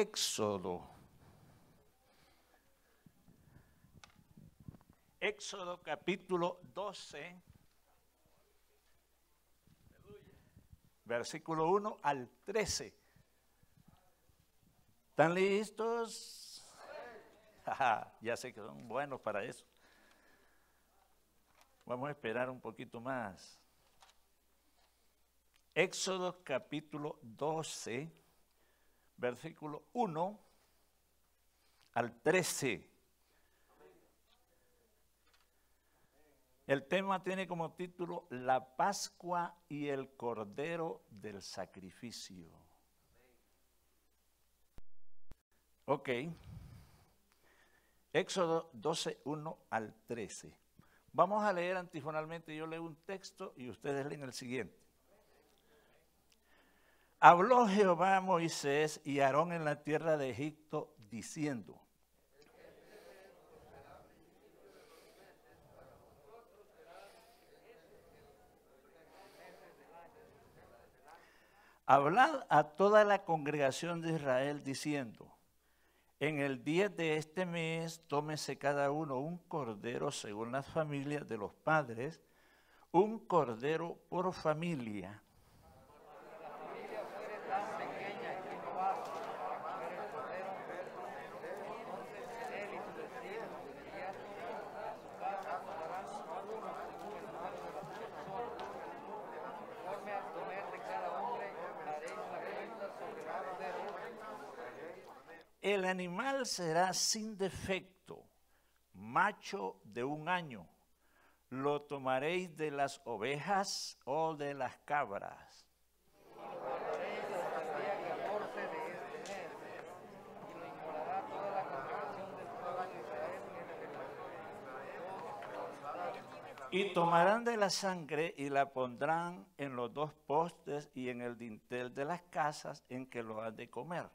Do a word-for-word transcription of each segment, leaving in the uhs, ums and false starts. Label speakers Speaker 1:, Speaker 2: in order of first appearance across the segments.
Speaker 1: Éxodo. Éxodo capítulo doce, versículo uno al trece. ¿Están listos? Ya sé que son buenos para eso. Vamos a esperar un poquito más. Éxodo capítulo doce, versículo uno al trece. El tema tiene como título La Pascua y el Cordero del Sacrificio. Ok. Éxodo doce, uno al trece. Vamos a leer antifonalmente, yo leo un texto y ustedes leen el siguiente. Habló Jehová a Moisés y a Aarón en la tierra de Egipto, diciendo: hablad a toda la congregación de Israel, diciendo: en el día de este mes tómese cada uno un cordero según las familias de los padres, un cordero por familia. El animal será sin defecto, macho de un año. Lo tomaréis de las ovejas o de las cabras. Y tomarán de la sangre y la pondrán en los dos postes y en el dintel de las casas en que lo han de comer.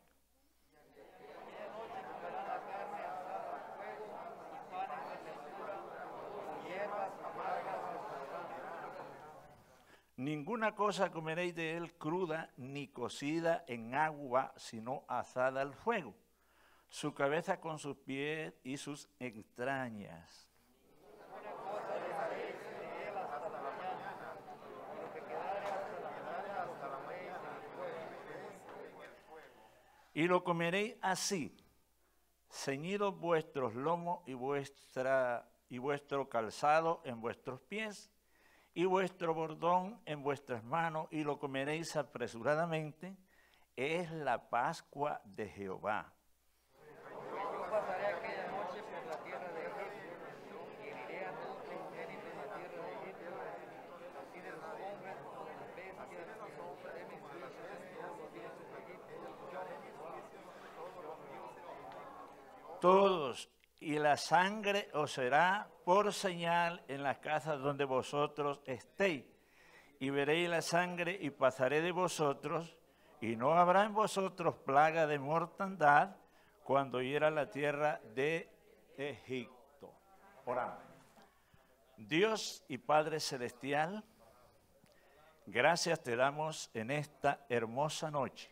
Speaker 1: Ninguna cosa comeréis de él cruda ni cocida en agua, sino asada al fuego, su cabeza con sus pies y sus entrañas. Y lo comeréis así, ceñidos vuestros lomos y, vuestra, y vuestro calzado en vuestros pies, y vuestro bordón en vuestras manos, y lo comeréis apresuradamente. Es la Pascua de Jehová.
Speaker 2: Yo pasaré aquella noche por la tierra de Egipto, y heriré a todos los primogénitos en la tierra de Egipto, así de los hombres como de las bestias, de mis juicios en todos los días de Egipto.
Speaker 1: Todos, y la sangre os será por señal en las casas donde vosotros estéis. Y veréis la sangre y pasaré de vosotros, y no habrá en vosotros plaga de mortandad cuando hiera la tierra de Egipto. Oramos. Dios y Padre Celestial, gracias te damos en esta hermosa noche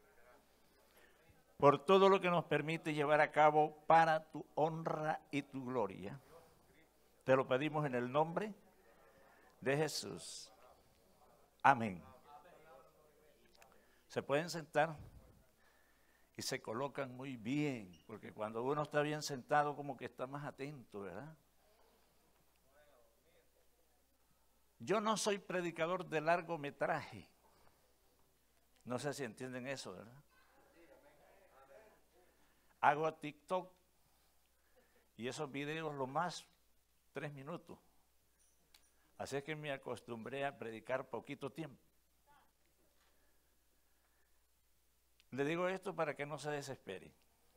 Speaker 1: por todo lo que nos permite llevar a cabo para tu honra y tu gloria. Te lo pedimos en el nombre de Jesús. Amén. Se pueden sentar y se colocan muy bien, porque cuando uno está bien sentado como que está más atento, ¿verdad? Yo no soy predicador de largometraje. No sé si entienden eso, ¿verdad? Hago TikTok y esos videos lo más tres minutos. Así es que me acostumbré a predicar poquito tiempo. Le digo esto para que no se desespere.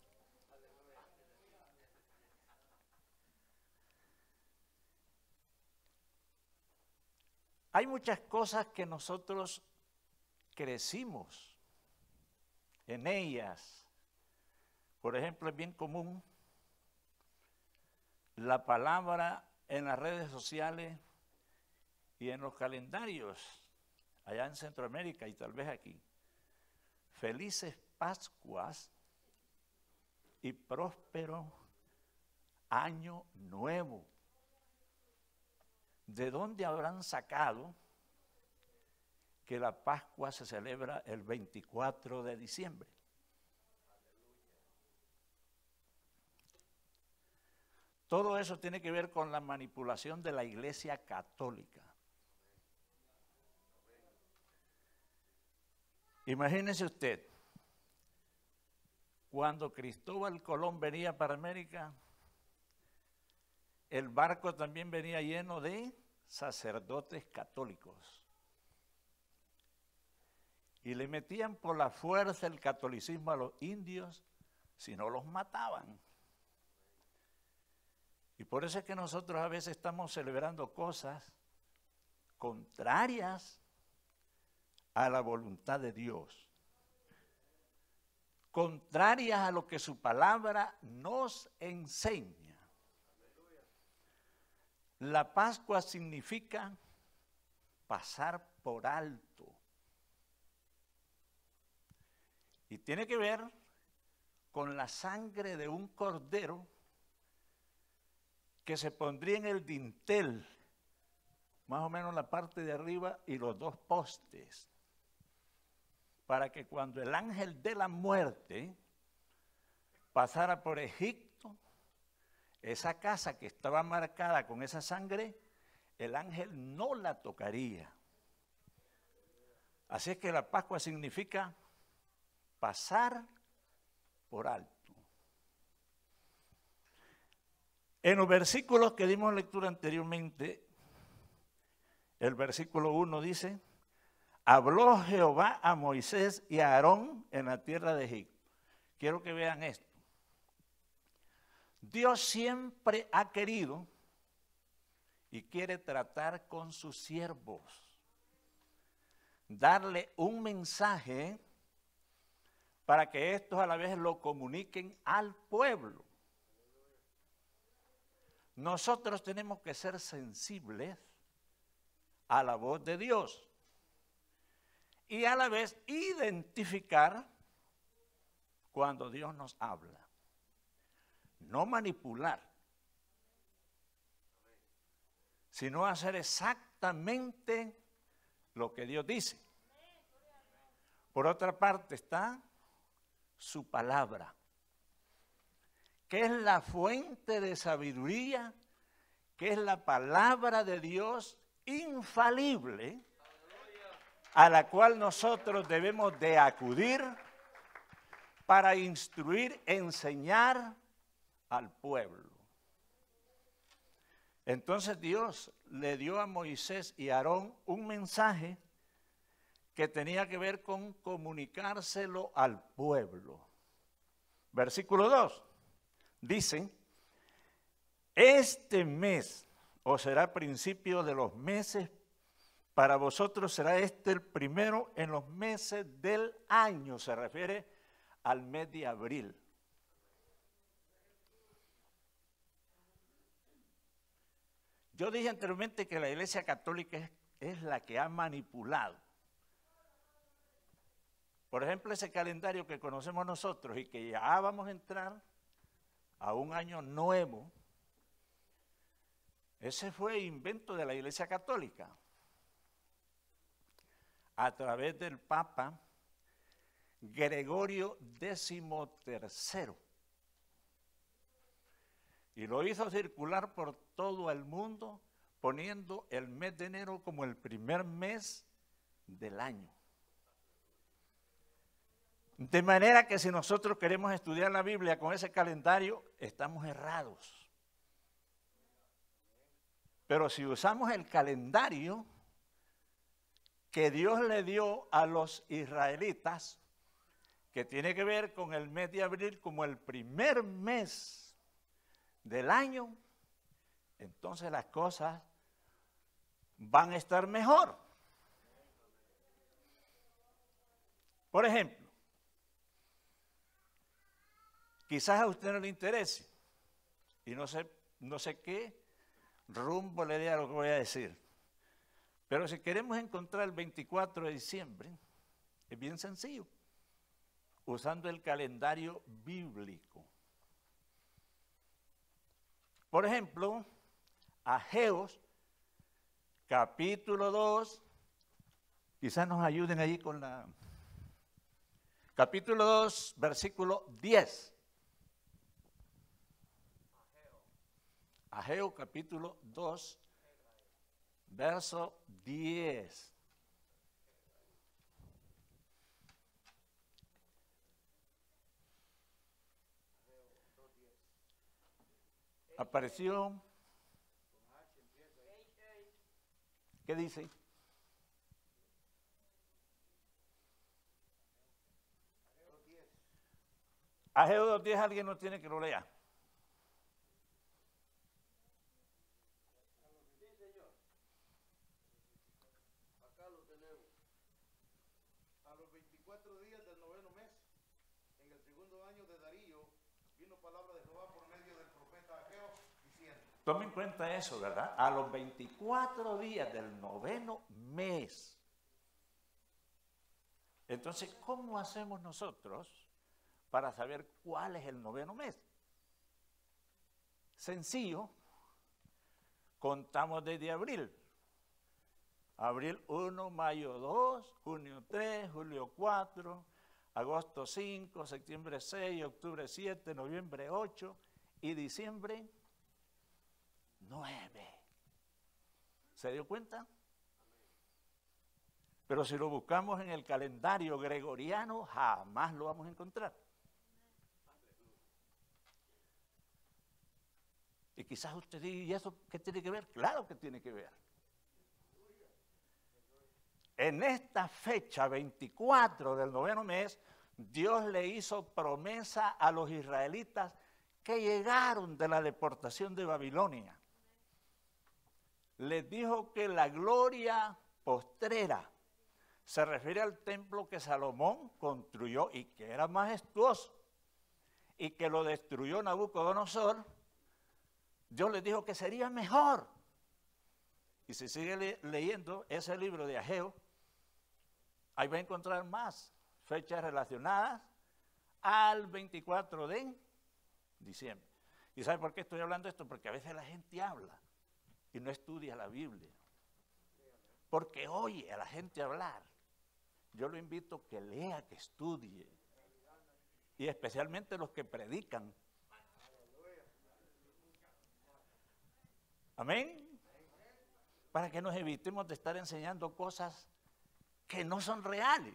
Speaker 1: Hay muchas cosas que nosotros crecimos en ellas. Por ejemplo, es bien común la palabra en las redes sociales y en los calendarios, allá en Centroamérica y tal vez aquí. Felices Pascuas y próspero año nuevo. ¿De dónde habrán sacado que la Pascua se celebra el veinticuatro de diciembre? Todo eso tiene que ver con la manipulación de la Iglesia Católica. Imagínese usted, cuando Cristóbal Colón venía para América, el barco también venía lleno de sacerdotes católicos. Y le metían por la fuerza el catolicismo a los indios, si no los mataban. Y por eso es que nosotros a veces estamos celebrando cosas contrarias a la voluntad de Dios, contrarias a lo que su palabra nos enseña. La Pascua significa pasar por alto. Y tiene que ver con la sangre de un cordero que se pondría en el dintel, más o menos la parte de arriba y los dos postes, para que cuando el ángel de la muerte pasara por Egipto, esa casa que estaba marcada con esa sangre, el ángel no la tocaría. Así es que la Pascua significa pasar por alto. En los versículos que dimos lectura anteriormente, el versículo uno dice: habló Jehová a Moisés y a Aarón en la tierra de Egipto. Quiero que vean esto. Dios siempre ha querido y quiere tratar con sus siervos, darle un mensaje para que estos a la vez lo comuniquen al pueblo. Nosotros tenemos que ser sensibles a la voz de Dios y a la vez identificar cuando Dios nos habla. No manipular, sino hacer exactamente lo que Dios dice. Por otra parte está su palabra, que es la fuente de sabiduría, que es la palabra de Dios infalible, a la cual nosotros debemos de acudir para instruir, enseñar al pueblo. Entonces Dios le dio a Moisés y a Aarón un mensaje que tenía que ver con comunicárselo al pueblo. Versículo dos, dice: este mes os será principio de los meses, para vosotros será este el primero en los meses del año. Se refiere al mes de abril. Yo dije anteriormente que la Iglesia Católica es, es la que ha manipulado. Por ejemplo, ese calendario que conocemos nosotros y que ya vamos a entrar a un año nuevo, ese fue invento de la Iglesia Católica a través del Papa Gregorio decimotercero. Y lo hizo circular por todo el mundo, poniendo el mes de enero como el primer mes del año. De manera que si nosotros queremos estudiar la Biblia con ese calendario, estamos errados. Pero si usamos el calendario que Dios le dio a los israelitas, que tiene que ver con el mes de abril como el primer mes del año, entonces las cosas van a estar mejor. Por ejemplo, quizás a usted no le interese y no sé, no sé qué rumbo le dé a lo que voy a decir, pero si queremos encontrar el veinticuatro de diciembre, es bien sencillo, usando el calendario bíblico. Por ejemplo, Ageos, capítulo dos, quizás nos ayuden ahí con la... Capítulo dos, versículo diez. Ageo capítulo dos, verso diez. Apareció. ¿Qué dice? Ageo dos diez, alguien no tiene que lo lea.
Speaker 3: Sí, señor. Acá lo tenemos. A los veinticuatro días del noveno mes, en el segundo año de Darío, vino palabra de Jehová por medio del profeta Ageo, diciendo.
Speaker 1: Tome en cuenta eso, ¿verdad? A los veinticuatro días del noveno mes. Entonces, ¿cómo hacemos nosotros para saber cuál es el noveno mes? Sencillo, contamos desde abril. Abril uno, mayo dos, junio tres, julio cuatro, agosto cinco, septiembre seis, octubre siete, noviembre ocho y diciembre nueve. ¿Se dio cuenta? Pero si lo buscamos en el calendario gregoriano, jamás lo vamos a encontrar. Y quizás usted diga, ¿y eso qué tiene que ver? Claro que tiene que ver. En esta fecha, veinticuatro del noveno mes, Dios le hizo promesa a los israelitas que llegaron de la deportación de Babilonia. Les dijo que la gloria postrera se refiere al templo que Salomón construyó y que era majestuoso y que lo destruyó Nabucodonosor. Dios les dijo que sería mejor. Y si sigue le leyendo ese libro de Ageo, ahí va a encontrar más fechas relacionadas al veinticuatro de diciembre. ¿Y sabe por qué estoy hablando esto? Porque a veces la gente habla y no estudia la Biblia. Porque oye a la gente hablar. Yo lo invito a que lea, que estudie. Y especialmente los que predican. Amén. Para que nos evitemos de estar enseñando cosas que no son reales.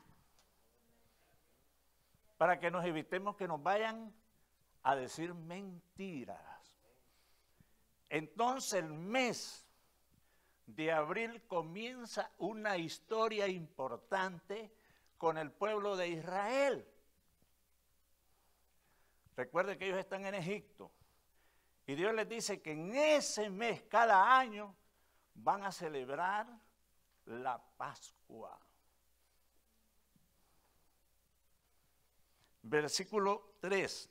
Speaker 1: Para que nos evitemos que nos vayan a decir mentiras. Entonces el mes de abril comienza una historia importante con el pueblo de Israel. Recuerde que ellos están en Egipto. Y Dios les dice que en ese mes, cada año, van a celebrar la Pascua. Versículo tres.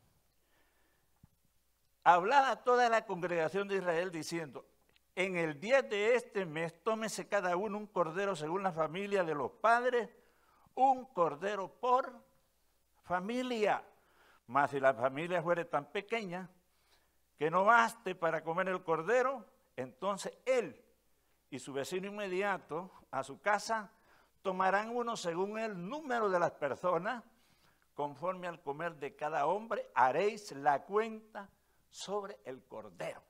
Speaker 1: Hablad a toda la congregación de Israel diciendo, en el día de este mes, tómese cada uno un cordero según la familia de los padres, un cordero por familia. Mas si la familia fuere tan pequeña que no baste para comer el cordero, entonces él y su vecino inmediato a su casa tomarán uno según el número de las personas, conforme al comer de cada hombre, haréis la cuenta sobre el cordero.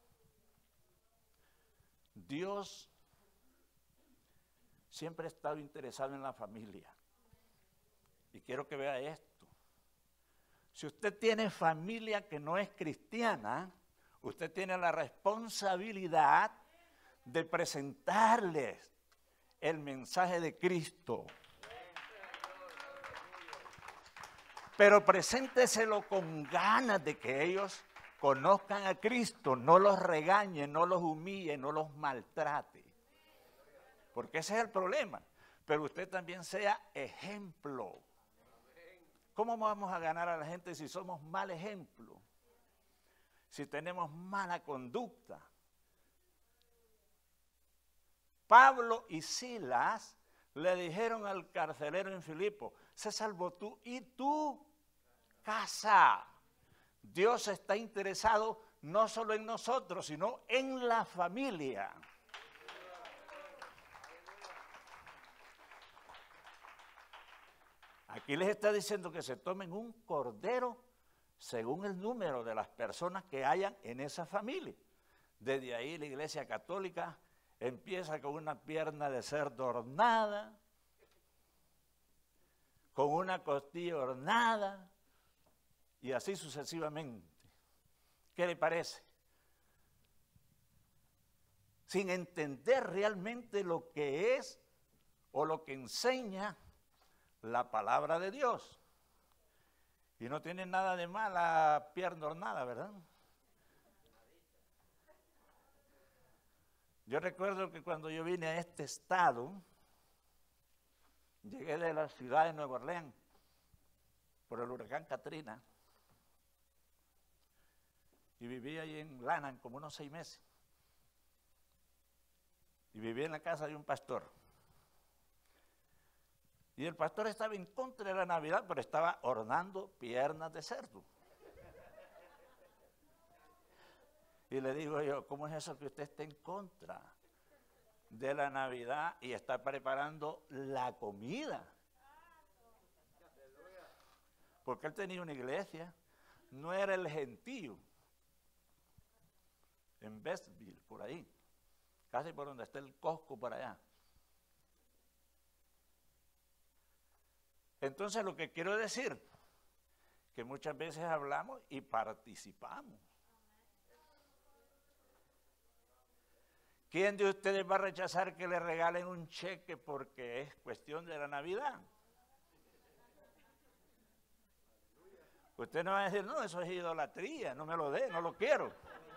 Speaker 1: Dios siempre ha estado interesado en la familia. Y quiero que vea esto. Si usted tiene familia que no es cristiana, usted tiene la responsabilidad de presentarles el mensaje de Cristo. Pero presénteselo con ganas de que ellos conozcan a Cristo, no los regañe, no los humille, no los maltrate. Porque ese es el problema. Pero usted también sea ejemplo. ¿Cómo vamos a ganar a la gente si somos mal ejemplo? Si tenemos mala conducta. Pablo y Silas le dijeron al carcelero en Filipo, sé salvo tú y tu casa. Dios está interesado no solo en nosotros, sino en la familia. Aquí les está diciendo que se tomen un cordero según el número de las personas que hayan en esa familia. Desde ahí la Iglesia Católica empieza con una pierna de cerdo hornada, con una costilla hornada, y así sucesivamente. ¿Qué le parece? Sin entender realmente lo que es o lo que enseña la palabra de Dios. Y no tiene nada de mala pierna hornada, ¿verdad? Yo recuerdo que cuando yo vine a este estado, llegué de la ciudad de Nueva Orleans por el huracán Katrina y viví ahí en Lanham como unos seis meses. Y viví en la casa de un pastor. Y el pastor estaba en contra de la Navidad, pero estaba hornando piernas de cerdo. Y le digo yo, ¿cómo es eso que usted está en contra de la Navidad y está preparando la comida? Porque él tenía una iglesia, no era el gentío, en Bestville, por ahí, casi por donde está el Costco, por allá. Entonces lo que quiero decir, que muchas veces hablamos y participamos. ¿Quién de ustedes va a rechazar que le regalen un cheque porque es cuestión de la Navidad? Usted no va a decir, no, eso es idolatría, no me lo dé, no lo quiero.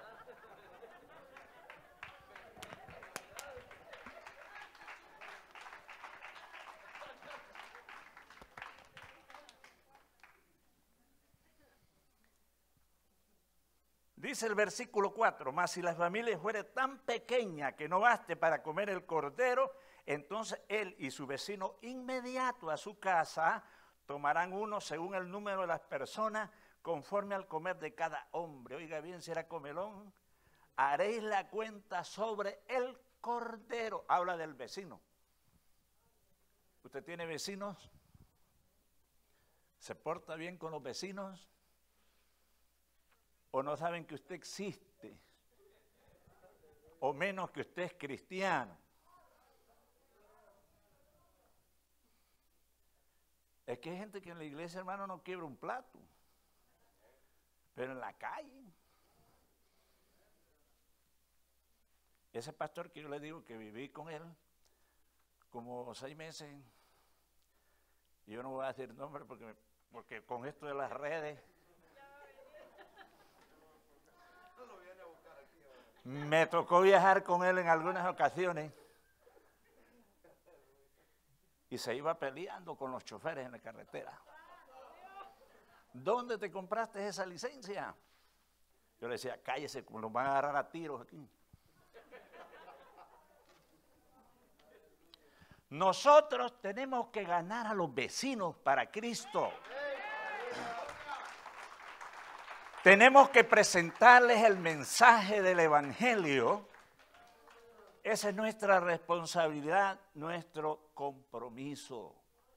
Speaker 1: Dice el versículo cuatro, mas si la familia fuere tan pequeña que no baste para comer el cordero, entonces él y su vecino inmediato a su casa tomarán uno según el número de las personas, conforme al comer de cada hombre. Oiga bien, si era comelón, haréis la cuenta sobre el cordero. Habla del vecino. ¿Usted tiene vecinos? ¿Se porta bien con los vecinos? ¿O no saben que usted existe? O menos que usted es cristiano. Es que hay gente que en la iglesia, hermano, no quiebra un plato. Pero en la calle. Ese pastor que yo le digo que viví con él como seis meses, y yo no voy a decir nombre porque, porque con esto de las redes me tocó viajar con él en algunas ocasiones y se iba peleando con los choferes en la carretera. ¿Dónde te compraste esa licencia? Yo le decía, cállese, como nos van a agarrar a tiros aquí. Nosotros tenemos que ganar a los vecinos para Cristo. Tenemos que presentarles el mensaje del Evangelio. Esa es nuestra responsabilidad, nuestro compromiso.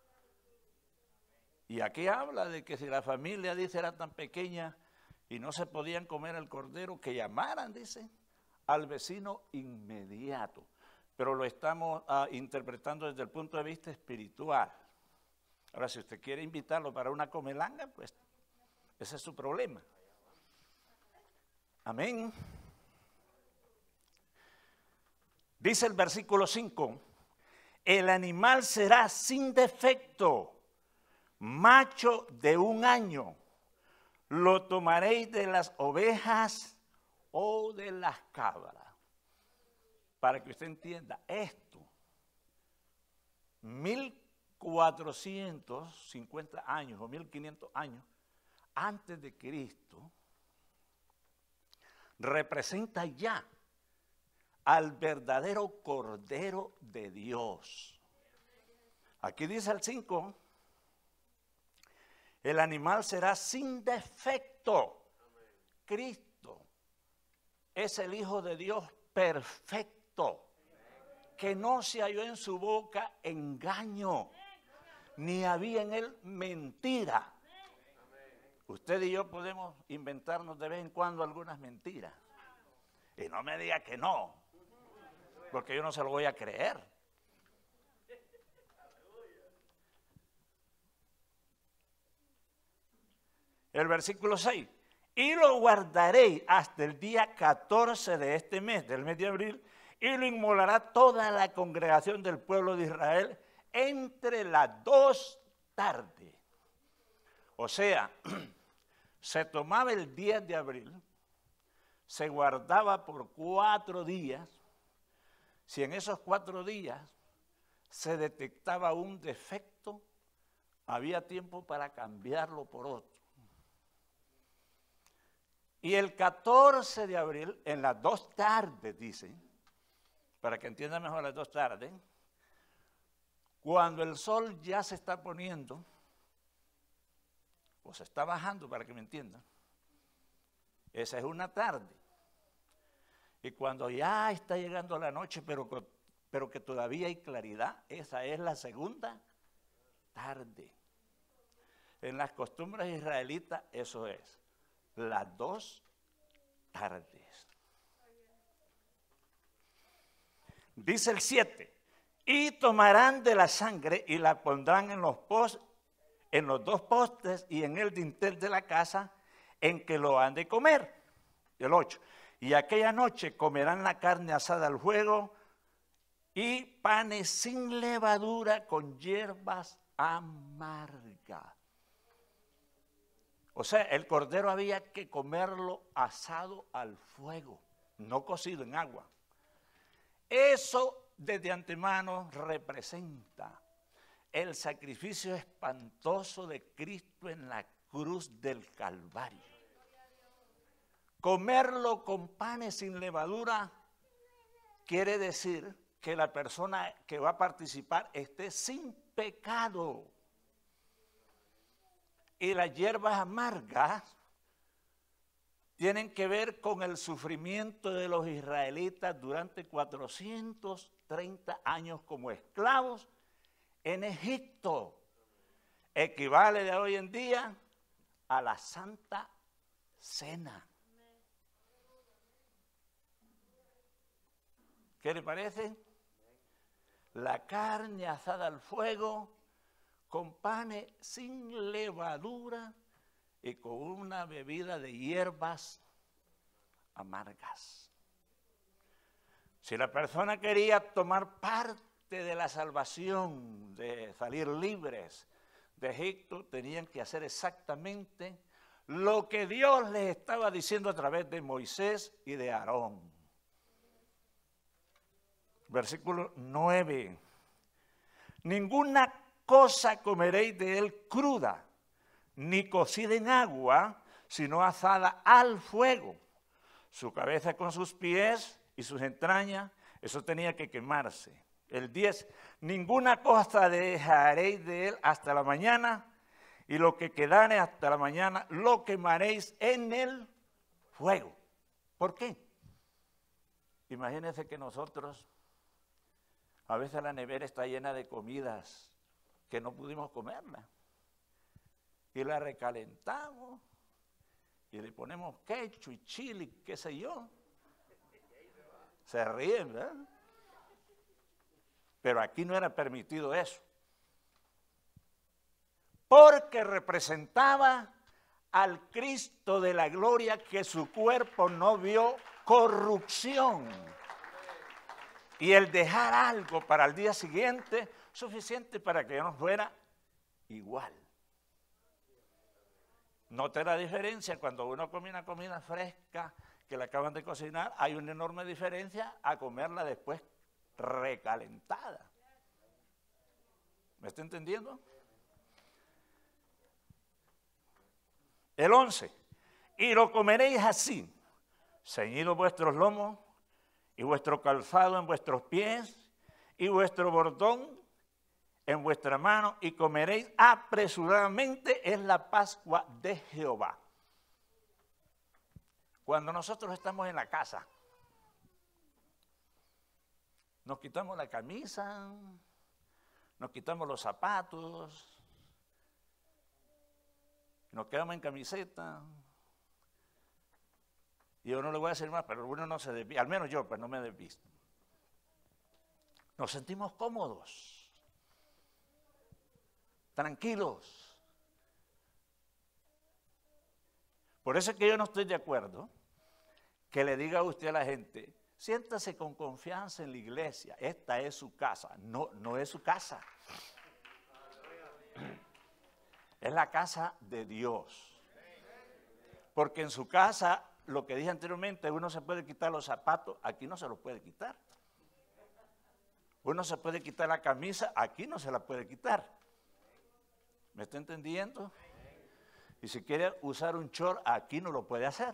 Speaker 1: Y aquí habla de que si la familia, dice, era tan pequeña y no se podían comer el cordero, que llamaran, dice, al vecino inmediato. Pero lo estamos uh, interpretando desde el punto de vista espiritual. Ahora, si usted quiere invitarlo para una comelanga, pues ese es su problema. Amén. Dice el versículo cinco, el animal será sin defecto, macho de un año, lo tomaréis de las ovejas o de las cabras. Para que usted entienda esto, mil cuatrocientos cincuenta años o mil quinientos años antes de Cristo, representa ya al verdadero Cordero de Dios. Aquí dice el cinco, el animal será sin defecto. Cristo es el Hijo de Dios perfecto, que no se halló en su boca engaño, ni había en él mentira. Usted y yo podemos inventarnos de vez en cuando algunas mentiras. Y no me diga que no, porque yo no se lo voy a creer. El versículo seis. Y lo guardaréis hasta el día catorce de este mes, del mes de abril, y lo inmolará toda la congregación del pueblo de Israel entre las dos tardes. O sea, se tomaba el diez de abril, se guardaba por cuatro días. Si en esos cuatro días se detectaba un defecto, había tiempo para cambiarlo por otro. Y el catorce de abril, en las dos tardes, dicen, para que entiendan mejor las dos tardes, cuando el sol ya se está poniendo, o se está bajando, para que me entiendan, esa es una tarde. Y cuando ya está llegando la noche, pero, pero que todavía hay claridad, esa es la segunda tarde. En las costumbres israelitas eso es, las dos tardes. Dice el siete, y tomarán de la sangre y la pondrán en los, post, en los dos postes y en el dintel de la casa en que lo han de comer. El ocho, y aquella noche comerán la carne asada al fuego y panes sin levadura con hierbas amargas. O sea, el cordero había que comerlo asado al fuego, no cocido en agua. Eso desde antemano representa el sacrificio espantoso de Cristo en la cruz del Calvario. Comerlo con panes sin levadura quiere decir que la persona que va a participar esté sin pecado. Y las hierbas amargas tienen que ver con el sufrimiento de los israelitas durante cuatrocientos treinta años como esclavos en Egipto. Equivale de hoy en día a la Santa Cena. ¿Qué le parece? La carne asada al fuego con panes sin levadura y con una bebida de hierbas amargas. Si la persona quería tomar parte de la salvación, de salir libres de Egipto, tenían que hacer exactamente lo que Dios les estaba diciendo a través de Moisés y de Aarón. Versículo nueve. Ninguna cosa comeréis de él cruda, ni cocida en agua, sino asada al fuego. Su cabeza con sus pies y sus entrañas, eso tenía que quemarse. El diez, ninguna cosa dejaréis de él hasta la mañana, y lo que quedare hasta la mañana lo quemaréis en el fuego. ¿Por qué? Imagínense que nosotros, a veces la nevera está llena de comidas que no pudimos comerla. Y la recalentamos y le ponemos ketchup y chile, qué sé yo. Se ríen, ¿verdad? Pero aquí no era permitido eso. Porque representaba al Cristo de la gloria, que su cuerpo no vio corrupción. Y el dejar algo para el día siguiente, suficiente para que no fuera igual. Note la diferencia cuando uno come una comida fresca que la acaban de cocinar, hay una enorme diferencia a comerla después recalentada. ¿Me está entendiendo? El once, y lo comeréis así, ceñidos vuestros lomos y vuestro calzado en vuestros pies y vuestro bordón en vuestra mano, y comeréis apresuradamente, es la Pascua de Jehová. Cuando nosotros estamos en la casa, nos quitamos la camisa, nos quitamos los zapatos, nos quedamos en camiseta. Y yo no le voy a decir más, pero uno no se desviste, al menos yo, pues no me desvisto. Nos sentimos cómodos, tranquilos. Por eso es que yo no estoy de acuerdo que le diga a usted a la gente, siéntase con confianza en la iglesia, esta es su casa. No, no es su casa. Es la casa de Dios. Porque en su casa, lo que dije anteriormente, uno se puede quitar los zapatos, aquí no se los puede quitar. Uno se puede quitar la camisa, aquí no se la puede quitar. ¿Me está entendiendo? Y si quiere usar un short, aquí no lo puede hacer.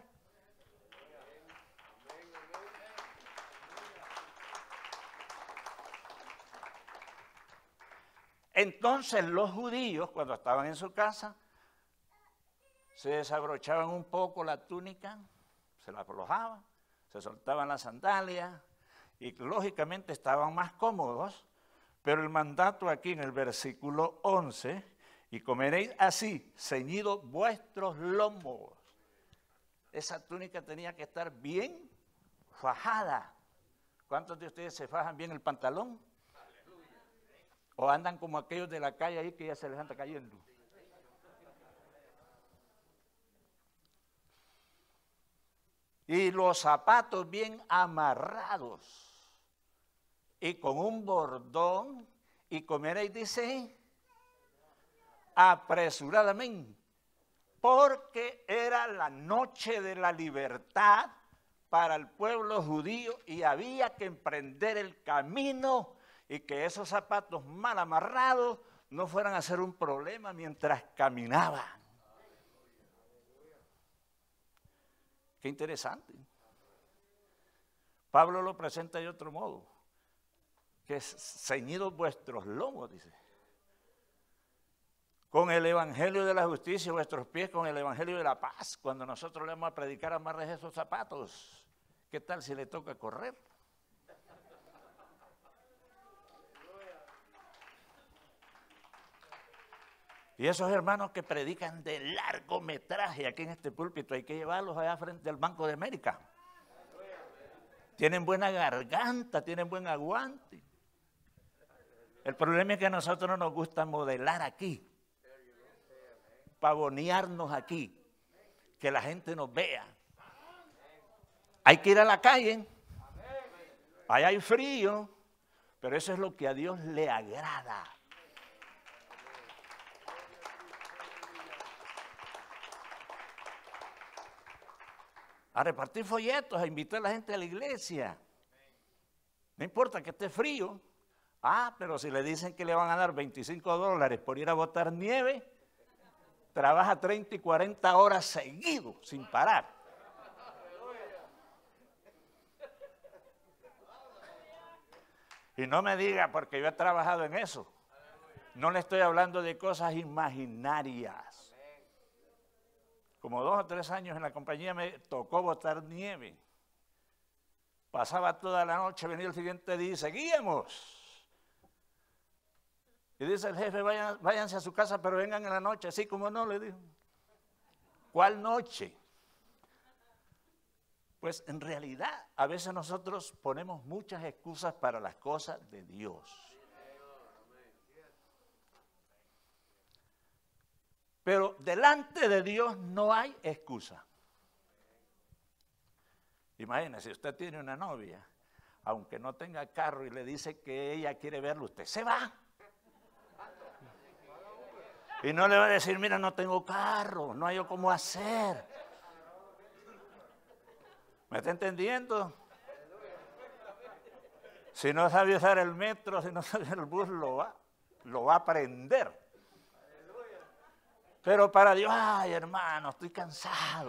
Speaker 1: Entonces los judíos, cuando estaban en su casa, se desabrochaban un poco la túnica, se la aflojaban, se soltaban las sandalias y lógicamente estaban más cómodos, pero el mandato aquí en el versículo once, y comeréis así, ceñidos vuestros lomos. Esa túnica tenía que estar bien fajada. ¿Cuántos de ustedes se fajan bien el pantalón? O andan como aquellos de la calle ahí que ya se les anda cayendo. Y los zapatos bien amarrados y con un bordón, y comeréis, dice, apresuradamente, porque era la noche de la libertad para el pueblo judío y había que emprender el camino y que esos zapatos mal amarrados no fueran a ser un problema mientras caminaban. Qué interesante. Pablo lo presenta de otro modo, que es ceñidos vuestros lomos, dice. Con el evangelio de la justicia, vuestros pies con el evangelio de la paz. Cuando nosotros le vamos a predicar, amarres esos zapatos. ¿Qué tal si le toca correr? Y esos hermanos que predican de largometraje aquí en este púlpito, hay que llevarlos allá frente al Banco de América. Tienen buena garganta, tienen buen aguante. El problema es que a nosotros no nos gusta modelar aquí, pavonearnos aquí, que la gente nos vea. Hay que ir a la calle, allá hay frío, pero eso es lo que a Dios le agrada. A repartir folletos, a invitar a la gente a la iglesia. No importa que esté frío. Ah, pero si le dicen que le van a dar veinticinco dólares por ir a botar nieve, trabaja treinta y cuarenta horas seguidos, sin parar. Y no me diga, porque yo he trabajado en eso. No le estoy hablando de cosas imaginarias. Como dos o tres años en la compañía me tocó botar nieve. Pasaba toda la noche, venía el siguiente día y seguíamos. Y dice el jefe, vayan, váyanse a su casa, pero vengan en la noche. Así como no, le dijo. ¿Cuál noche? Pues en realidad, a veces nosotros ponemos muchas excusas para las cosas de Dios. Pero delante de Dios no hay excusa. Imagínese, usted tiene una novia, aunque no tenga carro y le dice que ella quiere verlo, usted se va. Y no le va a decir, mira, no tengo carro, no hay cómo hacer. ¿Me está entendiendo? Si no sabe usar el metro, si no sabe el bus, lo va, lo va a aprender. Pero para Dios, ay hermano, estoy cansado.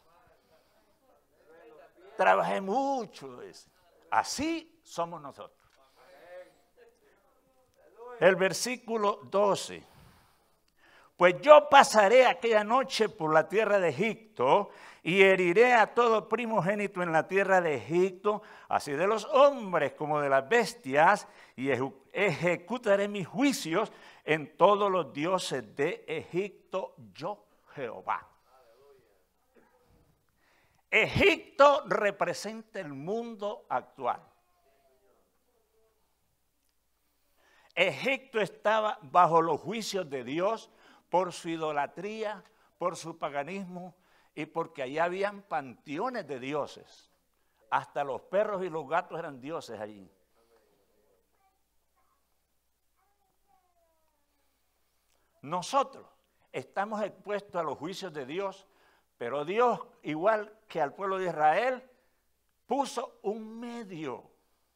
Speaker 1: Trabajé mucho. Así somos nosotros. El versículo doce. Pues yo pasaré aquella noche por la tierra de Egipto y heriré a todo primogénito en la tierra de Egipto, así de los hombres como de las bestias, y ejecutaré mis juicios en todos los dioses de Egipto, yo Jehová. Egipto representa el mundo actual. Egipto estaba bajo los juicios de Dios por su idolatría, por su paganismo y porque allá habían panteones de dioses. Hasta los perros y los gatos eran dioses allí. Nosotros estamos expuestos a los juicios de Dios, pero Dios, igual que al pueblo de Israel, puso un medio.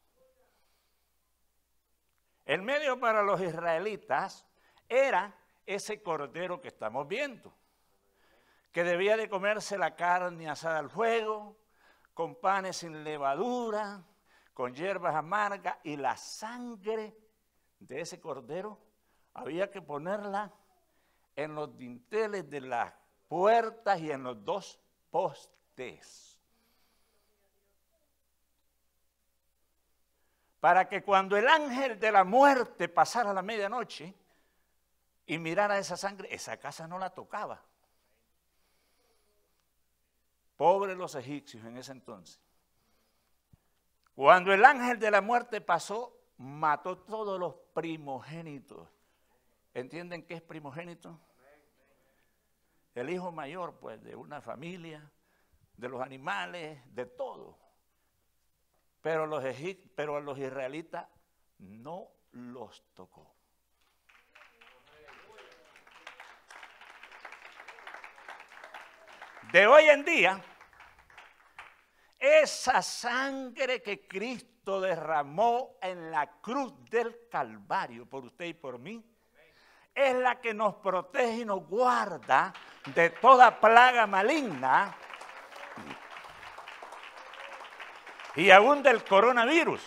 Speaker 1: El medio para los israelitas era ese cordero que estamos viendo, que debía de comerse la carne asada al fuego, con panes sin levadura, con hierbas amargas, y la sangre de ese cordero había que ponerla en los dinteles de las puertas y en los dos postes, para que cuando el ángel de la muerte pasara la medianoche y mirara esa sangre, esa casa no la tocaba. Pobres los egipcios en ese entonces. Cuando el ángel de la muerte pasó, mató todos los primogénitos. ¿Entienden qué es primogénito? El hijo mayor, pues, de una familia, de los animales, de todo. Pero, los egip- pero a los israelitas no los tocó. De hoy en día, esa sangre que Cristo derramó en la cruz del Calvario por usted y por mí, es la que nos protege y nos guarda de toda plaga maligna y aún del coronavirus.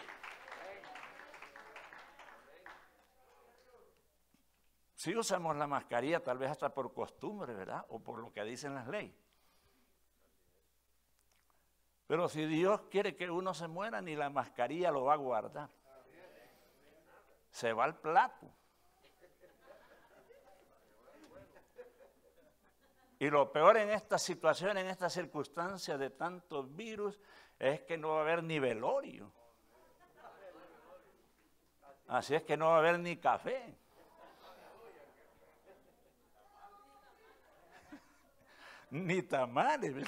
Speaker 1: Si usamos la mascarilla, tal vez hasta por costumbre, ¿verdad? O por lo que dicen las leyes. Pero si Dios quiere que uno se muera, ni la mascarilla lo va a guardar. Se va al plato. Y lo peor en esta situación, en esta circunstancia de tantos virus, es que no va a haber ni velorio. Así es que no va a haber ni café. Ni tamales.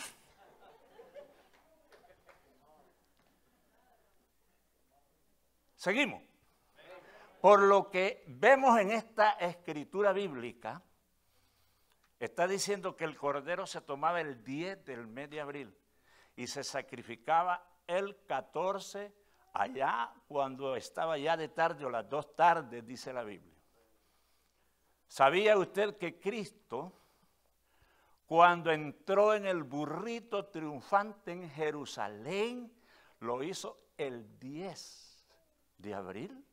Speaker 1: Seguimos. Por lo que vemos en esta escritura bíblica, está diciendo que el cordero se tomaba el diez del mes de abril y se sacrificaba el catorce allá cuando estaba ya de tarde o las dos tardes, dice la Biblia. ¿Sabía usted que Cristo, cuando entró en el burrito triunfante en Jerusalén, lo hizo el diez de abril?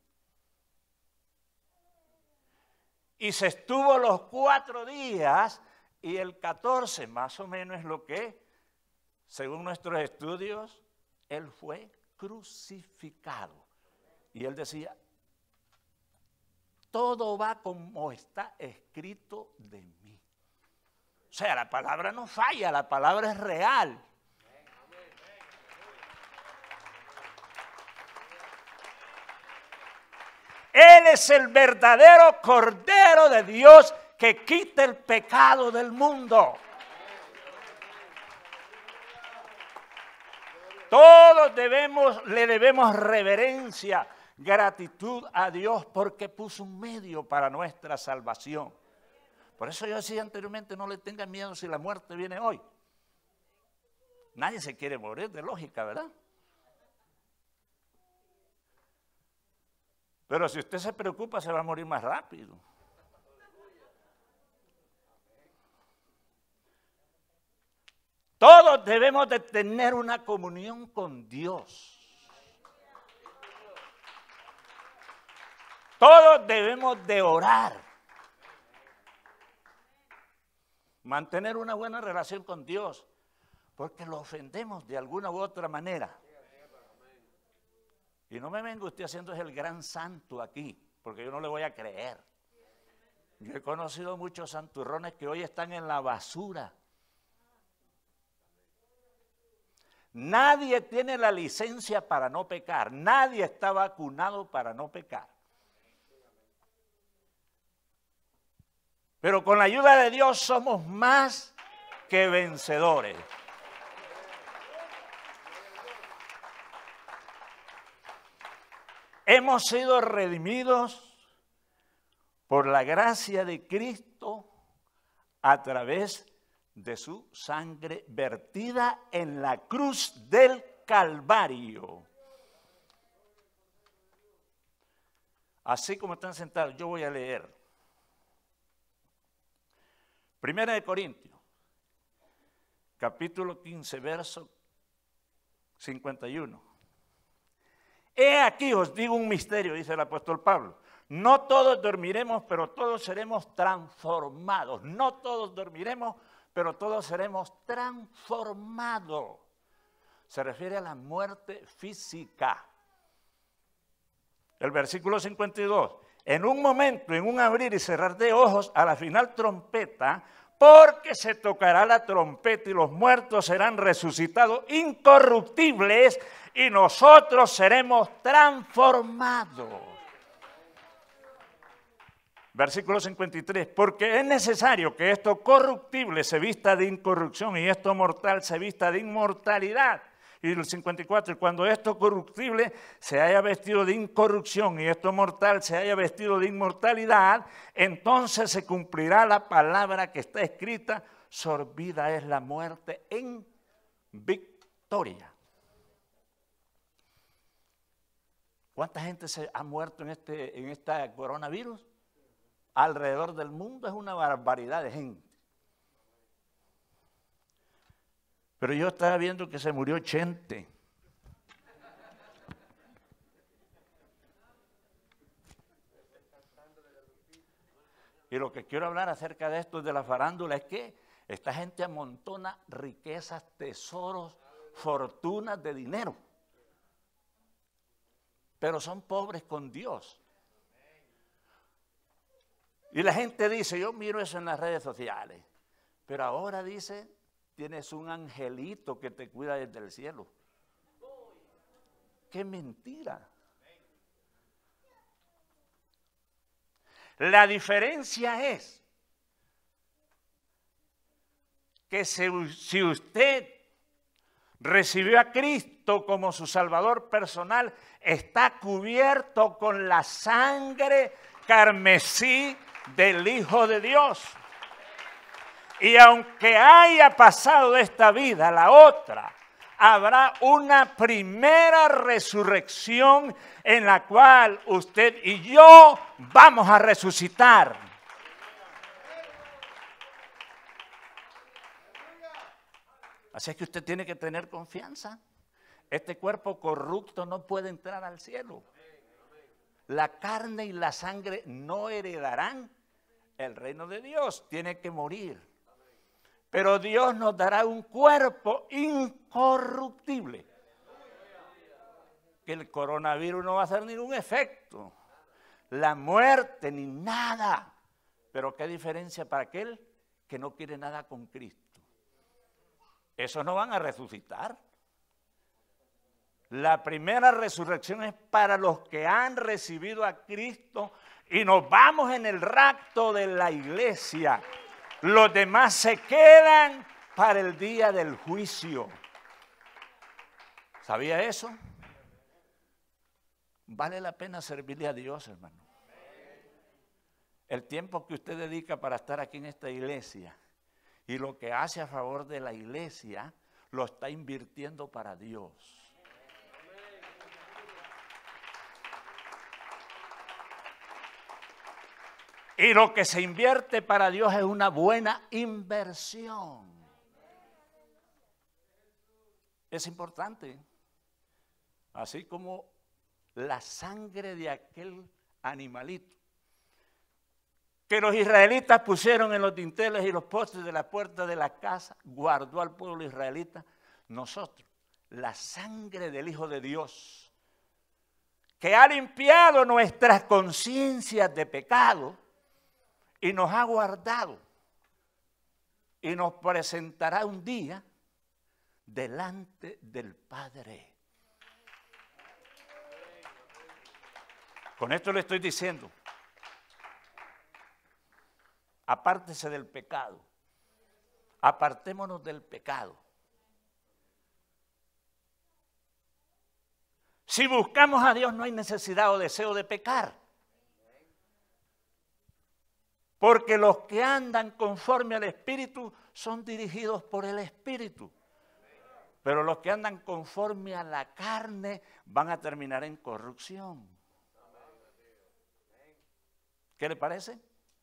Speaker 1: Y se estuvo los cuatro días y el catorce más o menos es lo que, según nuestros estudios, él fue crucificado. Y él decía, todo va como está escrito de mí. O sea, la palabra no falla, la palabra es real. Él es el verdadero Cordero de Dios que quita el pecado del mundo. Todos debemos, le debemos reverencia, gratitud a Dios porque puso un medio para nuestra salvación. Por eso yo decía anteriormente, no le tengan miedo si la muerte viene hoy. Nadie se quiere morir, de lógica, ¿verdad? Pero si usted se preocupa, se va a morir más rápido. Todos debemos de tener una comunión con Dios. Todos debemos de orar. mantener una buena relación con Dios, porque lo ofendemos de alguna u otra manera. Y no me venga usted haciendo el gran santo aquí, porque yo no le voy a creer. Yo he conocido muchos santurrones que hoy están en la basura. Nadie tiene la licencia para no pecar, nadie está vacunado para no pecar. Pero con la ayuda de Dios somos más que vencedores. Hemos sido redimidos por la gracia de Cristo a través de su sangre vertida en la cruz del Calvario. Así como están sentados, yo voy a leer. Primera de Corintios, capítulo quince, verso cincuenta y uno. He aquí os digo un misterio, dice el apóstol Pablo. No todos dormiremos, pero todos seremos transformados. No todos dormiremos, pero todos seremos transformados. Se refiere a la muerte física. El versículo cincuenta y dos. En un momento, en un abrir y cerrar de ojos, a la final trompeta, porque se tocará la trompeta y los muertos serán resucitados incorruptibles y nosotros seremos transformados. Versículo cincuenta y tres, porque es necesario que esto corruptible se vista de incorrupción y esto mortal se vista de inmortalidad. Y el cincuenta y cuatro, cuando esto corruptible se haya vestido de incorrupción y esto mortal se haya vestido de inmortalidad, entonces se cumplirá la palabra que está escrita, sorbida es la muerte en victoria. ¿Cuánta gente se ha muerto en este, en esta coronavirus? Alrededor del mundo es una barbaridad de gente. Pero yo estaba viendo que se murió Chente. Y lo que quiero hablar acerca de esto de la farándula es que esta gente amontona riquezas, tesoros, fortunas de dinero. Pero son pobres con Dios. Y la gente dice, yo miro eso en las redes sociales, pero ahora dice, tienes un angelito que te cuida desde el cielo. ¡Qué mentira! La diferencia es que si usted recibió a Cristo como su Salvador personal, está cubierto con la sangre carmesí del Hijo de Dios. Y aunque haya pasado de esta vida a la otra, habrá una primera resurrección en la cual usted y yo vamos a resucitar. Así es que usted tiene que tener confianza. Este cuerpo corrupto no puede entrar al cielo. La carne y la sangre no heredarán el reino de Dios. Tiene que morir. Pero Dios nos dará un cuerpo incorruptible. Que el coronavirus no va a hacer ningún efecto. La muerte ni nada. Pero qué diferencia para aquel que no quiere nada con Cristo. Esos no van a resucitar. La primera resurrección es para los que han recibido a Cristo y nos vamos en el rapto de la iglesia. Los demás se quedan para el día del juicio. ¿Sabía eso? Vale la pena servirle a Dios, hermano. El tiempo que usted dedica para estar aquí en esta iglesia y lo que hace a favor de la iglesia, lo está invirtiendo para Dios. Y lo que se invierte para Dios es una buena inversión. Es importante. Así como la sangre de aquel animalito que los israelitas pusieron en los dinteles y los postes de la puerta de la casa, guardó al pueblo israelita. Nosotros, la sangre del Hijo de Dios, que ha limpiado nuestras conciencias de pecado y nos ha guardado y nos presentará un día delante del Padre. Con esto le estoy diciendo, apártese del pecado, apartémonos del pecado. Si buscamos a Dios no hay necesidad o deseo de pecar. Porque los que andan conforme al Espíritu son dirigidos por el Espíritu. Pero los que andan conforme a la carne van a terminar en corrupción. ¿Qué le parece?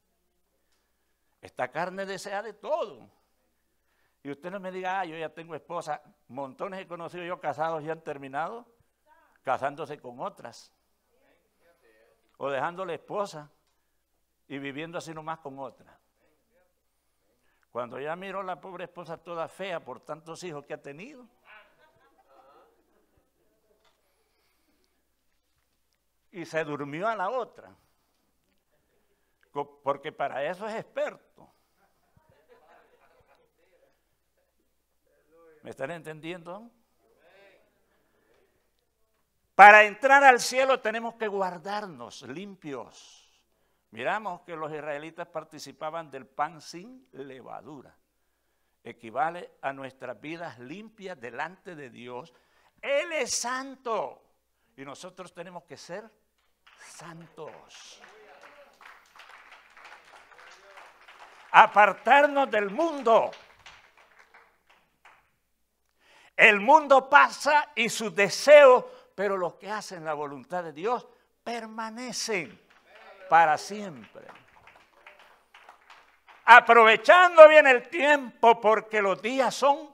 Speaker 1: Esta carne desea de todo. Y usted no me diga, ah, yo ya tengo esposa. Montones he conocido yo casados y han terminado casándose con otras. O dejando la esposa y viviendo así nomás con otra. Cuando ya miró la pobre esposa toda fea por tantos hijos que ha tenido. Y se durmió a la otra. Porque para eso es experto. ¿Me están entendiendo? Para entrar al cielo tenemos que guardarnos limpios. Miramos que los israelitas participaban del pan sin levadura. Equivale a nuestras vidas limpias delante de Dios. Él es santo y nosotros tenemos que ser santos. Apartarnos del mundo. El mundo pasa y sus deseos, pero los que hacen la voluntad de Dios permanecen para siempre. Aprovechando bien el tiempo porque los días son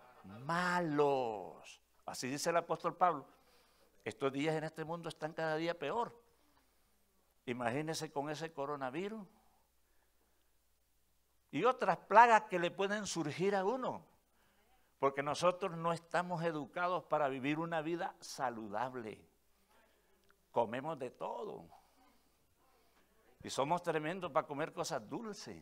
Speaker 1: malos. Así dice el apóstol Pablo. Estos días en este mundo están cada día peor. Imagínese con ese coronavirus y otras plagas que le pueden surgir a uno. Porque nosotros no estamos educados para vivir una vida saludable. Comemos de todo. Y somos tremendos para comer cosas dulces.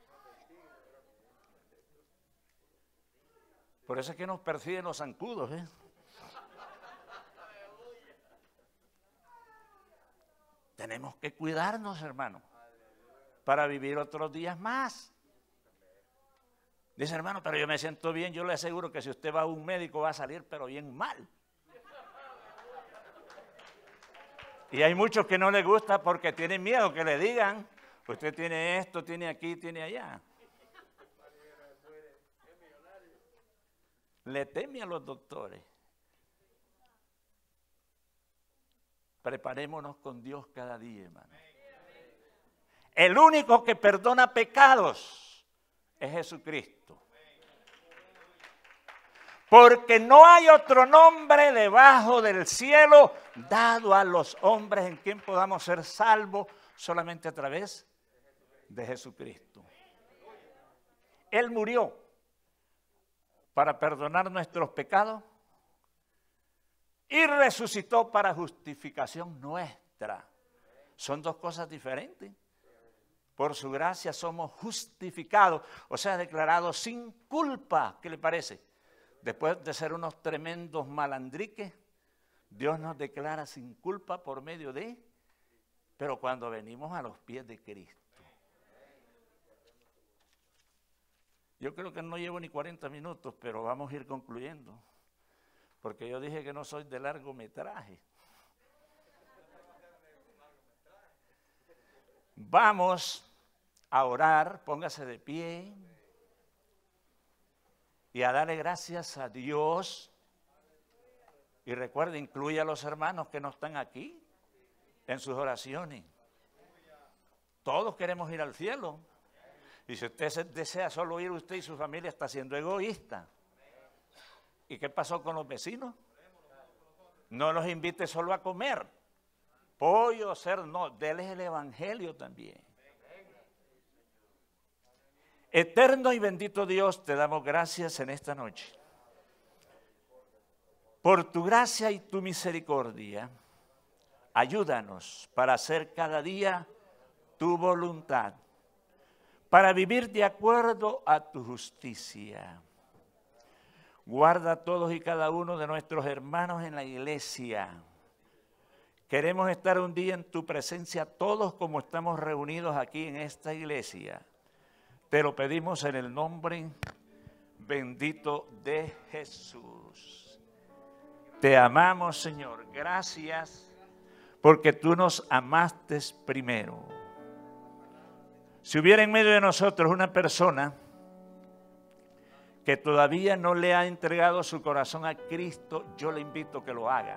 Speaker 1: Por eso es que nos persiguen los zancudos, ¿eh? Tenemos que cuidarnos, hermano, para vivir otros días más. Dice, hermano, pero yo me siento bien. Yo le aseguro que si usted va a un médico va a salir, pero bien mal. Y hay muchos que no les gusta porque tienen miedo que le digan, usted tiene esto, tiene aquí, tiene allá. Le teme a los doctores. Preparémonos con Dios cada día, hermano. El único que perdona pecados es Jesucristo. Porque no hay otro nombre debajo del cielo dado a los hombres en quien podamos ser salvos solamente a través de Jesucristo. Él murió para perdonar nuestros pecados y resucitó para justificación nuestra. Son dos cosas diferentes. Por su gracia somos justificados, o sea, declarados sin culpa. ¿Qué le parece? Después de ser unos tremendos malandriques, Dios nos declara sin culpa por medio de, pero cuando venimos a los pies de Cristo. Yo creo que no llevo ni cuarenta minutos, pero vamos a ir concluyendo. Porque yo dije que no soy de largometraje. Vamos a orar, póngase de pie y a darle gracias a Dios. Y recuerde, incluye a los hermanos que no están aquí en sus oraciones. Todos queremos ir al cielo. Y si usted desea solo ir, usted y su familia está siendo egoísta. ¿Y qué pasó con los vecinos? No los invite solo a comer. Pollo, cerdo, no, déles el evangelio también. Eterno y bendito Dios, te damos gracias en esta noche. Por tu gracia y tu misericordia, ayúdanos para hacer cada día tu voluntad, para vivir de acuerdo a tu justicia. Guarda a todos y cada uno de nuestros hermanos en la iglesia. Queremos estar un día en tu presencia, todos como estamos reunidos aquí en esta iglesia. Te lo pedimos en el nombre bendito de Jesús. Te amamos, Señor. Gracias porque tú nos amaste primero. Si hubiera en medio de nosotros una persona que todavía no le ha entregado su corazón a Cristo, yo le invito a que lo haga.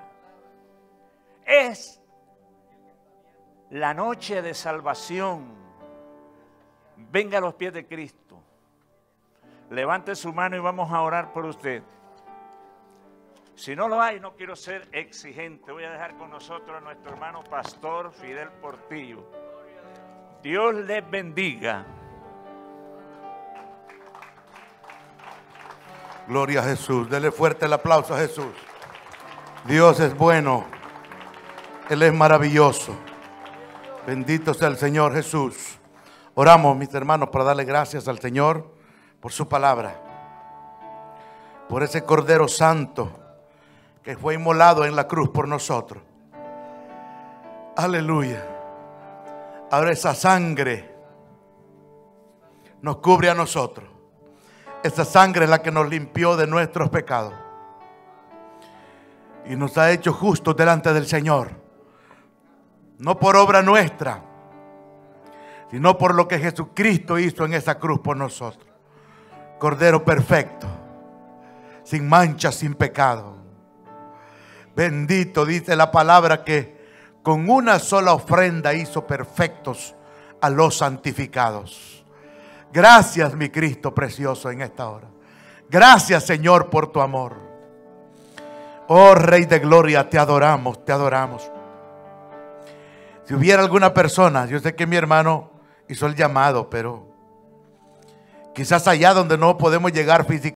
Speaker 1: Es la noche de salvación. Venga a los pies de Cristo. Levante su mano y vamos a orar por usted. Si no lo hay, no quiero ser exigente. Voy a dejar con nosotros a nuestro hermano pastor Fidel Portillo. Dios les bendiga.
Speaker 3: Gloria a Jesús. Dele fuerte el aplauso a Jesús. Dios es bueno. Él es maravilloso. Bendito sea el Señor Jesús. Oramos, mis hermanos, para darle gracias al Señor por su palabra. Por ese Cordero Santo que fue inmolado en la cruz por nosotros. Aleluya. Ahora esa sangre nos cubre a nosotros. Esa sangre es la que nos limpió de nuestros pecados y nos ha hecho justos delante del Señor. No por obra nuestra, sino por lo que Jesucristo hizo en esa cruz por nosotros. Cordero perfecto, sin mancha, sin pecado. Bendito, dice la palabra, que con una sola ofrenda hizo perfectos a los santificados. Gracias, mi Cristo precioso, en esta hora. Gracias, Señor, por tu amor. Oh Rey de Gloria, te adoramos, te adoramos. Si hubiera alguna persona, yo sé que mi hermano hizo el llamado, pero quizás allá donde no podemos llegar físicamente,